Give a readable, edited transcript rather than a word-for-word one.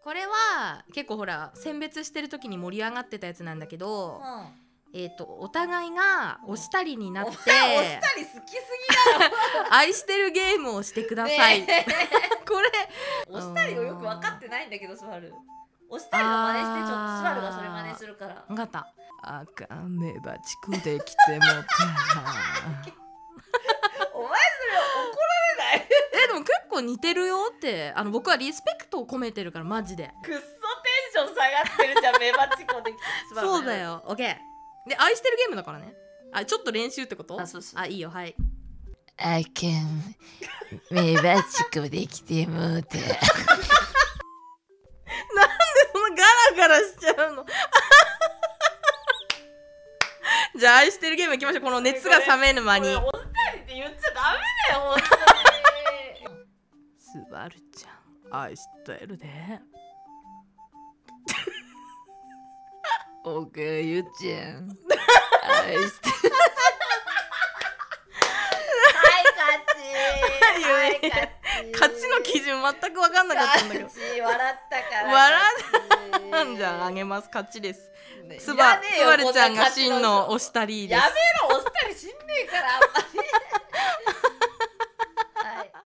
これは結構ほら選別してる時に盛り上がってたやつなんだけど、お互いが押したりになって、 押したり好きすぎだろ愛してるゲームをしてください、 ねこれ押したりをよく分かってないんだけど、スバル押したりの真似して、ちょっとスバルがそれ真似するから。 分かった。あかんメバチコできてもたお前それ怒られないでも結構似てるよって、僕はリスペクトを込めてるからマジで。 くっそテンション下がってるじゃんメバチコできて。 そうだよ。 OK で愛してるゲームだからね。ちょっと練習ってこと？ そうそう。 いいよ。はい。 あかんメバチコできてもうてなんでそんなガラガラしちゃうのじゃあ愛してるゲームいきましょう。この熱が冷めぬ間に。 押したりって言っちゃダメだよ本当にスバルちゃん愛してるねおかゆちゃん愛してるはい勝ちの基準全く分かんなかったんだけど笑ったから笑んじゃんあげます。勝ちです。スバルちゃんが真の押したりです。 やめろ押したりしんねえからあんまり